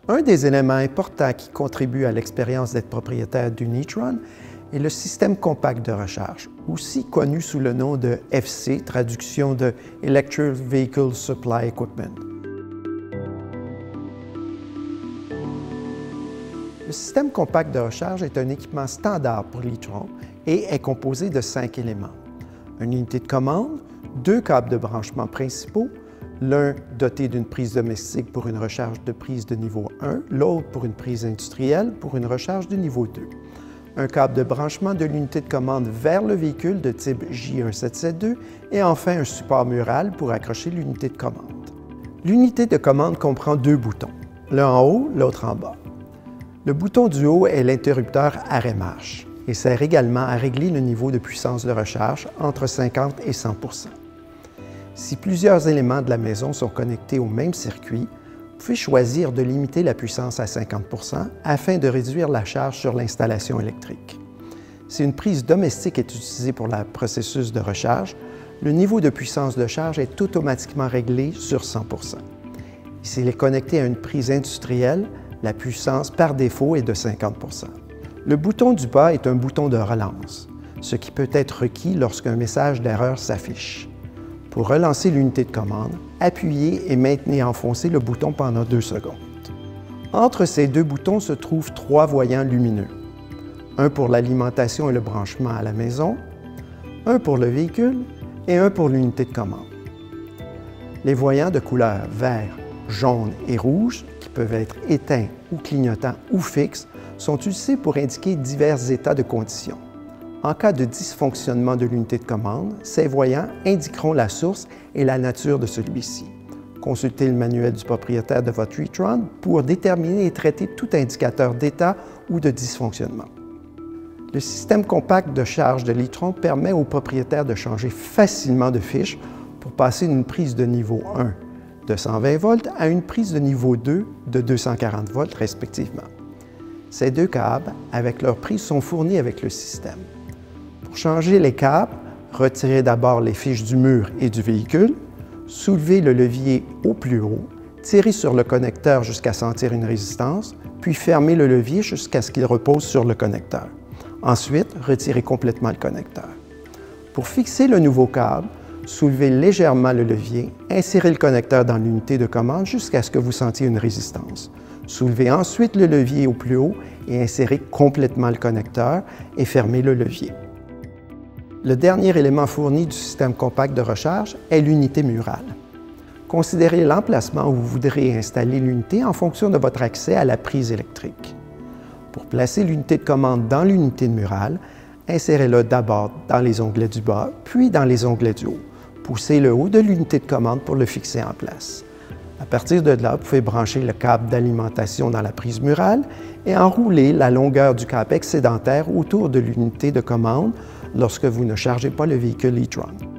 Un des éléments importants qui contribuent à l'expérience d'être propriétaire d'une e-tron est le système compact de recharge, aussi connu sous le nom de FC, traduction de Electric Vehicle Supply Equipment. Le système compact de recharge est un équipement standard pour l'e-tron et est composé de 5 éléments. Une unité de commande, 2 câbles de branchement principaux, l'un doté d'une prise domestique pour une recharge de prise de niveau 1, l'autre pour une prise industrielle pour une recharge de niveau 2. Un câble de branchement de l'unité de commande vers le véhicule de type J1772 et enfin un support mural pour accrocher l'unité de commande. L'unité de commande comprend 2 boutons, l'un en haut, l'autre en bas. Le bouton du haut est l'interrupteur arrêt-marche et sert également à régler le niveau de puissance de recharge entre 50 et 100 %. Si plusieurs éléments de la maison sont connectés au même circuit, vous pouvez choisir de limiter la puissance à 50 % afin de réduire la charge sur l'installation électrique. Si une prise domestique est utilisée pour le processus de recharge, le niveau de puissance de charge est automatiquement réglé sur 100 %. Et s'il est connecté à une prise industrielle, la puissance par défaut est de 50 %. Le bouton du bas est un bouton de relance, ce qui peut être requis lorsqu'un message d'erreur s'affiche. Pour relancer l'unité de commande, appuyez et maintenez enfoncé le bouton pendant 2 secondes. Entre ces 2 boutons se trouvent 3 voyants lumineux. Un pour l'alimentation et le branchement à la maison, un pour le véhicule et un pour l'unité de commande. Les voyants de couleur vert, jaune et rouge, qui peuvent être éteints ou clignotants ou fixes, sont utilisés pour indiquer divers états de conditions. En cas de dysfonctionnement de l'unité de commande, ces voyants indiqueront la source et la nature de celui-ci. Consultez le manuel du propriétaire de votre e-tron pour déterminer et traiter tout indicateur d'état ou de dysfonctionnement. Le système compact de charge de l'e-tron permet au propriétaire de changer facilement de fiche pour passer d'une prise de niveau 1 de 120 volts à une prise de niveau 2 de 240 volts respectivement. Ces 2 câbles, avec leur prise, sont fournis avec le système. Pour changer les câbles, retirez d'abord les fiches du mur et du véhicule, soulevez le levier au plus haut, tirez sur le connecteur jusqu'à sentir une résistance, puis fermez le levier jusqu'à ce qu'il repose sur le connecteur. Ensuite, retirez complètement le connecteur. Pour fixer le nouveau câble, soulevez légèrement le levier, insérez le connecteur dans l'unité de commande jusqu'à ce que vous sentiez une résistance. Soulevez ensuite le levier au plus haut et insérez complètement le connecteur et fermez le levier. Le dernier élément fourni du système compact de recharge est l'unité murale. Considérez l'emplacement où vous voudrez installer l'unité en fonction de votre accès à la prise électrique. Pour placer l'unité de commande dans l'unité murale, insérez-le d'abord dans les onglets du bas, puis dans les onglets du haut. Poussez le haut de l'unité de commande pour le fixer en place. À partir de là, vous pouvez brancher le câble d'alimentation dans la prise murale et enrouler la longueur du câble excédentaire autour de l'unité de commande lorsque vous ne chargez pas le véhicule e-tron.